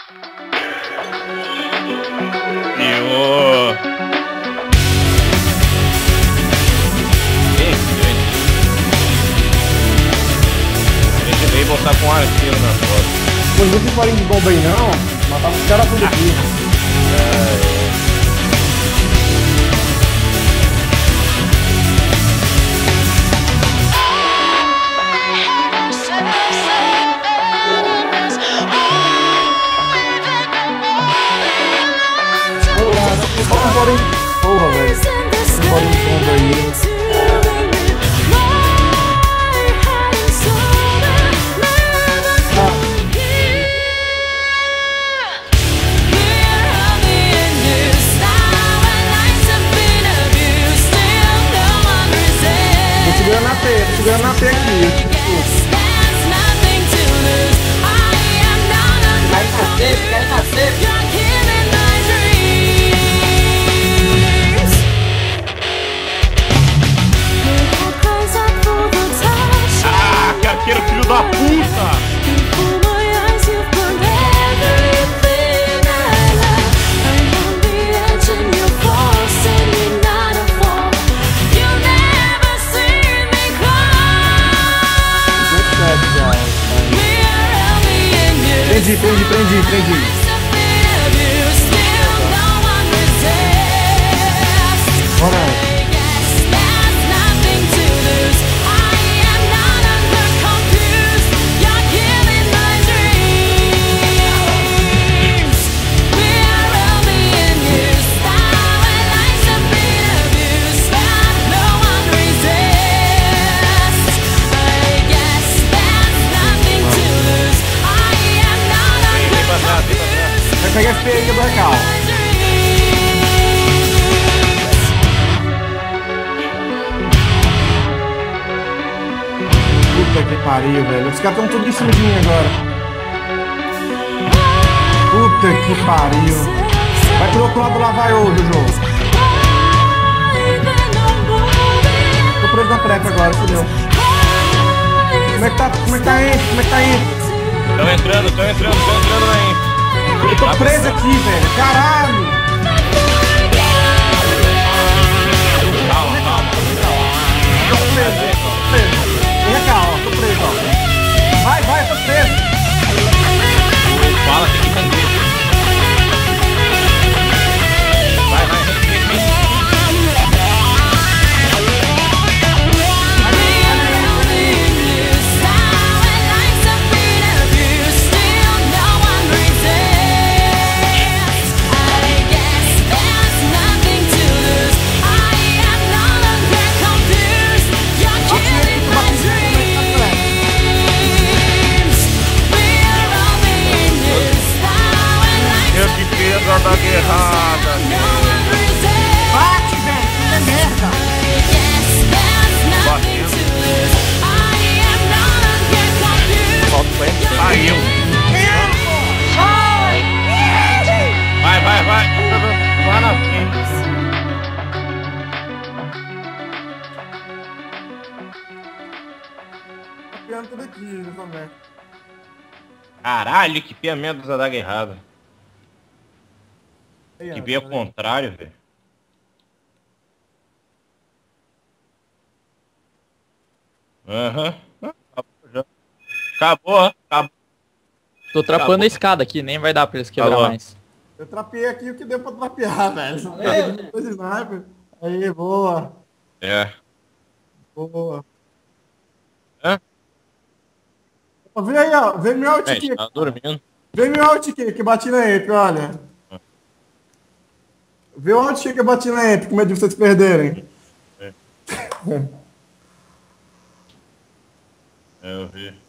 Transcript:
E botar com arqueiro na foto. Não vou farinha de bomba aí não, matava os caras tudo aqui. Porra, velho. Um bolinho de bomba aí. Tô segurando na T aqui. Cai na C. Ah, que arqueiro filho da puta! Prendi. Bora. Pega a feia do recal. Puta que pariu, velho. Os caras estão tudo em cima de mim agora. Puta que pariu. Vai pro outro lado lá, vai o do jogo. Tô preso na treca agora, fodeu. Como é que tá indo? Tão entrando aí. Eu tô preso aqui, velho. Caralho! Calma. Tô preso. Vem cá, ó. Tô preso, ó. Vai, tô preso. Fala, tem que render. Vai, rende. Da guerrada. Bate, velho, que merda. Saiu. Vai. Lá na frente. Copiando tudo aqui, também. Caralho, que piamento da daga errada. Que veio ao contrário, velho. Aham. Acabou. Tô trapando a escada aqui, nem vai dar pra eles quebrar mais. Eu trapeei aqui o que deu pra trapear, velho. Dois sniper. Aí, boa. É. Boa. Hã? Vem aí, ó. Vem meu alt aqui. Tá dormindo. Vem meu alt aqui, que bati na Epic, olha. Vê o alt que eu bati na Epic, com medo de vocês perderem. Eu vi.